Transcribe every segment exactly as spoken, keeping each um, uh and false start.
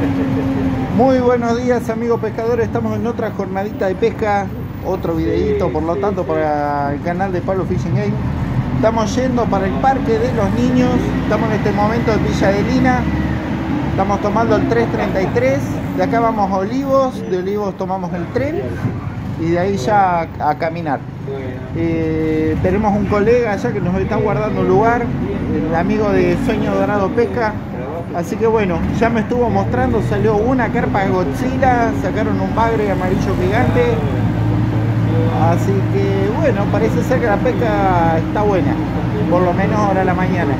Muy buenos días, amigos pescadores, estamos en otra jornadita de pesca, otro videito por lo tanto para el canal de Pablo Fishing Game. Estamos yendo para el Parque de los Niños, estamos en este momento en Villa Adelina, estamos tomando el tres treinta y tres, de acá vamos a Olivos, de Olivos tomamos el tren y de ahí ya a, a caminar. Eh, tenemos un colega allá que nos está guardando un lugar, el amigo de Sueño Dorado Pesca. Así que bueno, ya me estuvo mostrando, salió una carpa de Godzilla, sacaron un bagre amarillo gigante. Así que bueno, parece ser que la pesca está buena, por lo menos ahora a la mañana.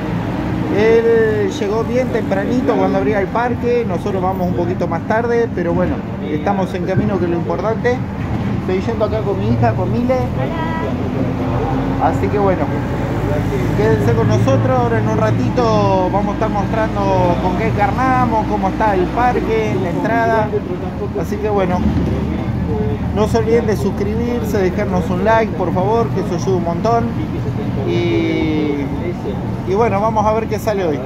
Él llegó bien tempranito cuando abría el parque, nosotros vamos un poquito más tarde, pero bueno, estamos en camino, que es lo importante. Estoy yendo acá con mi hija, con Mile. Así que bueno, quédense con nosotros, ahora en un ratito vamos a estar mostrando con qué carnamos, cómo está el parque, la entrada. Así que bueno, no se olviden de suscribirse, dejarnos un like por favor, que eso ayuda un montón. Y, y bueno, vamos a ver qué sale hoy.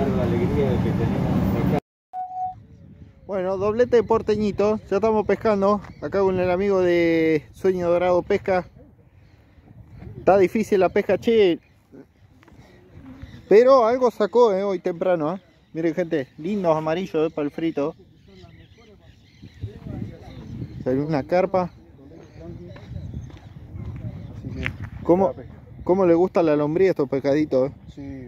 Bueno, doblete de porteñito, ya estamos pescando, acá con el amigo de Sueño Dorado Pesca. Está difícil la pesca, che. Pero algo sacó eh, hoy temprano, ¿eh? Miren gente, lindos amarillos eh, para el frito. Salió una carpa. ¿Cómo, ¿Cómo le gusta la lombriz a estos pescaditos? Eh? Sí,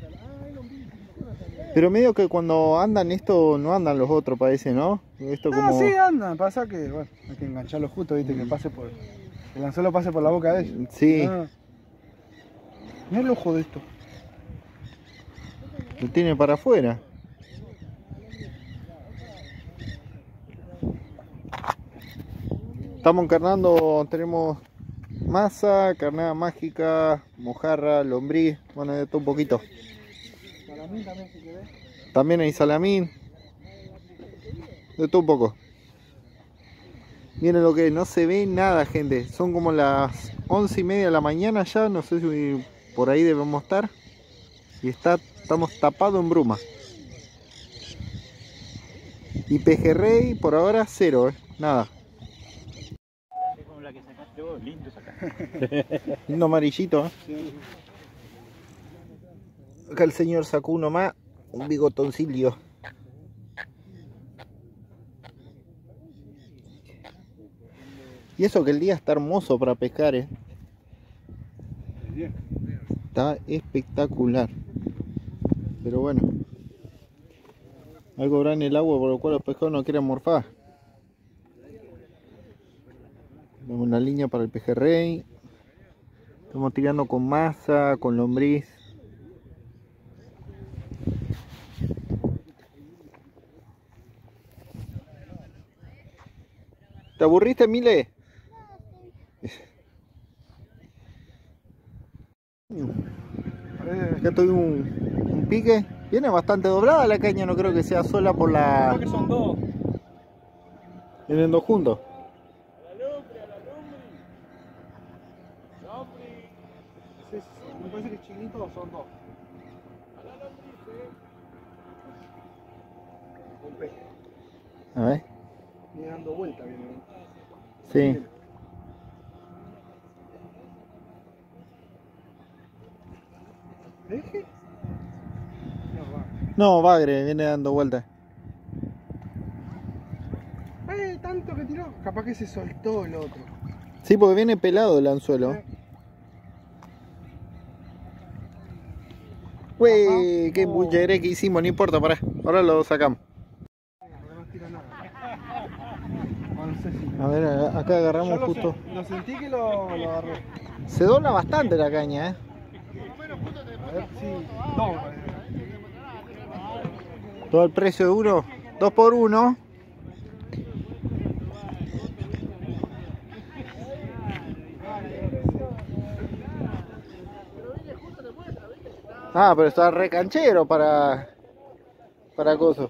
pero medio que cuando andan esto no andan los otros, parece, ¿no? Esto no, como... sí andan, pasa que bueno, hay que engancharlo justo, viste, que pase por... el anzuelo pase por la boca de ellos. Sí. Ah. Mira el ojo de esto. Lo tiene para afuera. Estamos encarnando, tenemos masa, carnada mágica, mojarra, lombriz, bueno, de todo un poquito. Salamín también, si querés. También hay salamín, de todo un poco. Miren lo que es, no se ve nada, gente. Son como las once y media de la mañana ya, no sé si por ahí debemos estar. Y está, estamos tapados en bruma. Y pejerrey por ahora cero, eh, nada. Como la que sacaste vos, lindo sacaste. Lindo amarillito, ¿eh? Sí. Acá el señor sacó uno más, un bigotoncilio. Y eso que el día está hermoso para pescar, ¿eh? Está espectacular. Pero bueno, algo habrá en el agua por lo cual los pescados no quieren morfar. Tenemos una línea para el pejerrey. Estamos tirando con masa, con lombriz. ¿Te aburriste, Mile? Acá estoy un, un pique. Viene bastante doblada la caña, no creo que sea sola por la... Creo que son dos. Vienen dos juntos. Sí, sí, me parece que es chiquito o son dos. Un pez. A ver. Viene dando vuelta, viene. Sí. ¿Deje? No, va. No, bagre, viene dando vueltas. Eh, tanto que tiró. Capaz que se soltó el otro. Sí, porque viene pelado el anzuelo. Eh. Wey, qué Oh. bulleré que hicimos, no importa, pará. Ahora lo sacamos. No tira nada. No, no sé si... A ver, acá agarramos Yo lo, justo. sen- lo sentí que lo, lo agarré. Se dobla bastante la caña, eh. A ver si... No, parece. Todo el precio de uno, dos por uno. Ah, pero está re canchero para... Para coso.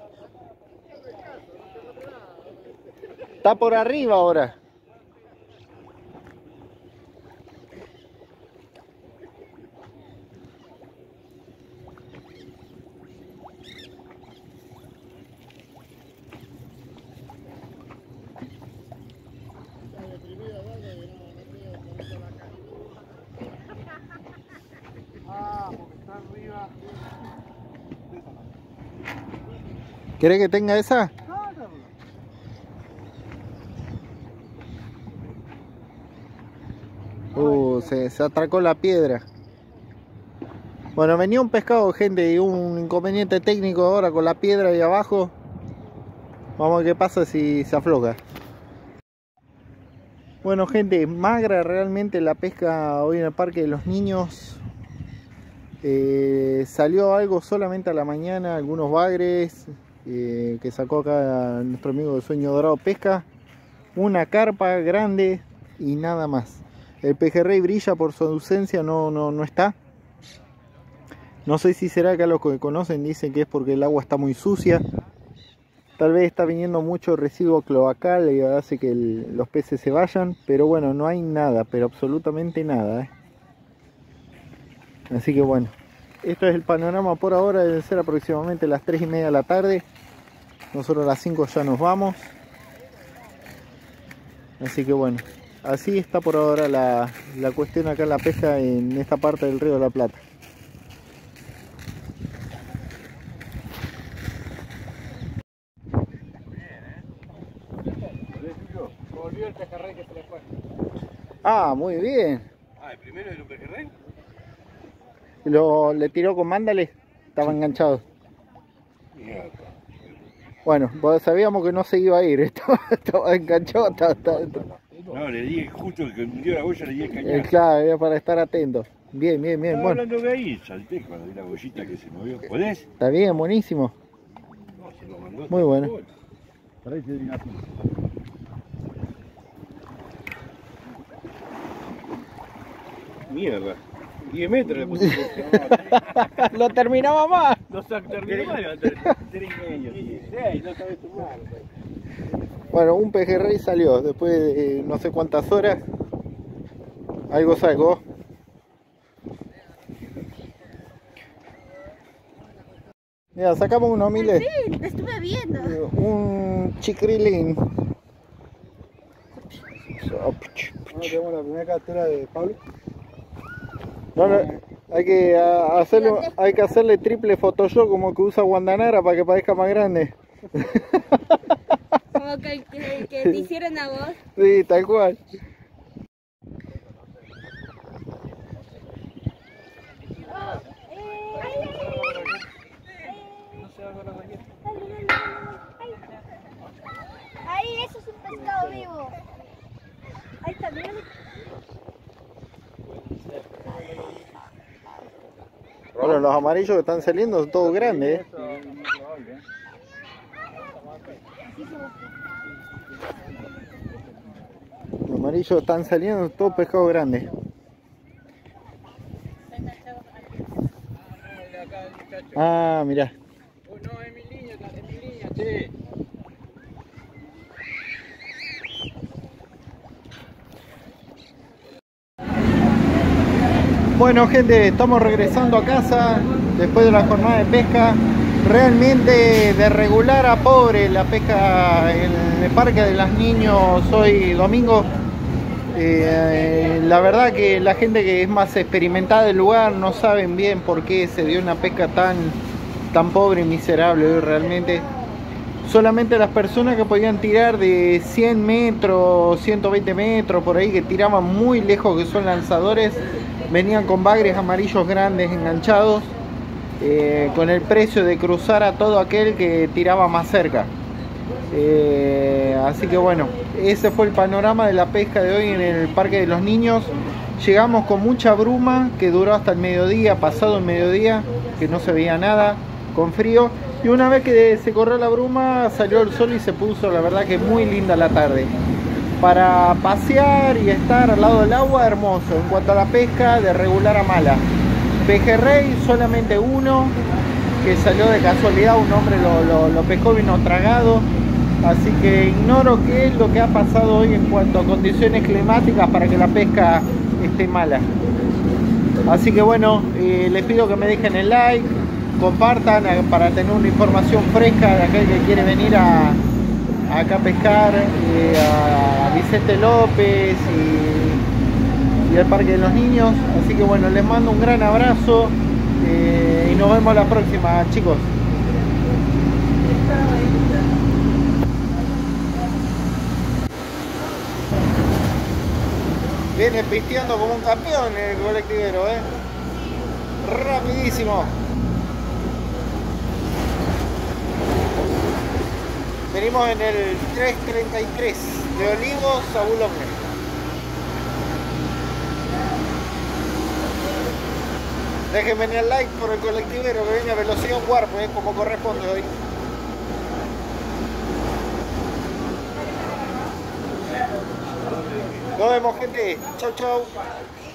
Está por arriba ahora. ¿Querés que tenga esa? Uh, se, se atracó la piedra. Bueno, venía un pescado, gente, y un inconveniente técnico ahora con la piedra ahí abajo. Vamos a ver qué pasa si se afloja. Bueno, gente, magra realmente la pesca hoy en el Parque de los Niños. Eh, salió algo solamente a la mañana, algunos bagres eh, que sacó acá nuestro amigo de Sueño Dorado Pesca. Una carpa grande y nada más. El pejerrey brilla por su ausencia, no, no, no está. No sé si será que los que conocen dicen que es porque el agua está muy sucia. Tal vez está viniendo mucho residuo cloacal y hace que el, los peces se vayan. Pero bueno, no hay nada, pero absolutamente nada, ¿eh? Así que bueno, esto es el panorama por ahora. Deben ser aproximadamente las tres y media de la tarde. Nosotros a las cinco ya nos vamos. Así que bueno, así está por ahora la, la cuestión acá en la pesca en esta parte del Río de la Plata. Volvió el pejerrey que se le fue. Ah, muy bien. Ah, ¿el primero era un pejerrey? Lo, le tiró con mándale, estaba enganchado. Mierda. Bueno, pues sabíamos que no se iba a ir, estaba, estaba enganchado. Estaba, estaba, estaba. No, le di justo el que me dio la boya, le di el Eh, cañazo. claro, era para estar atento. Bien, bien, bien. Estaba Bueno, hablando de ahí, salté cuando vi la bollita que se movió. ¿Podés? está bien, buenísimo. No, se lo mandó. Muy bueno. Para ahí se viene así. Mierda. diez metros le puse. Lo terminaba más. No se terminó mal, tres y medio. dieciséis, no sabes sumar. Bueno, un pejerrey salió después de eh, no sé cuántas horas. Algo sacó. Mira, sacamos unos miles. Sí, te estuve viendo. Un chicrilín. Ahora tenemos la primera captura de Pablo. No, no, hay que a, hacerle, hay que hacerle triple Photoshop como que usa Guandanara para que parezca más grande. Como que, que, que te hicieron a vos. Sí, tal cual. Ahí, eso es un pescado vivo. Ahí está, mira. Bueno, los amarillos que están saliendo son todos grandes, ¿eh? Los amarillos que están saliendo son todos pescados grandes. Ah, mirá. No, es mi línea, es mi línea, che. Bueno, gente, estamos regresando a casa después de la jornada de pesca. Realmente de regular a pobre la pesca en el Parque de los Niños hoy domingo. Eh, la verdad que la gente que es más experimentada del lugar no saben bien por qué se dio una pesca tan, tan pobre y miserable hoy realmente. Solamente las personas que podían tirar de cien metros, ciento veinte metros, por ahí, que tiraban muy lejos, que son lanzadores, venían con bagres amarillos grandes enganchados, eh, con el precio de cruzar a todo aquel que tiraba más cerca. Eh, así que bueno, ese fue el panorama de la pesca de hoy en el Parque de los Niños. Llegamos con mucha bruma que duró hasta el mediodía, pasado el mediodía, que no se veía nada, con frío. Y una vez que se corrió la bruma, salió el sol y se puso, la verdad que muy linda la tarde. Para pasear y estar al lado del agua, hermoso. En cuanto a la pesca, de regular a mala. Pejerrey, solamente uno, que salió de casualidad, un hombre lo, lo, lo pescó, vino tragado. Así que ignoro qué es lo que ha pasado hoy en cuanto a condiciones climáticas para que la pesca esté mala. Así que bueno, eh, les pido que me dejen el like, compartan eh, para tener una información fresca de aquel que quiere venir a, a acá a pescar, eh, a Vicente López y, y al Parque de los Niños. Así que bueno, les mando un gran abrazo eh, y nos vemos la próxima, chicos. Viene pisteando como un campeón el colectivero, ¿eh? Rapidísimo. Venimos en el tres treinta y tres de Olivos a Boulogne. Déjenme el like por el colectivero que viene a velocidad warp, ¿eh? Como corresponde hoy. Nos vemos, gente. Chau, chau.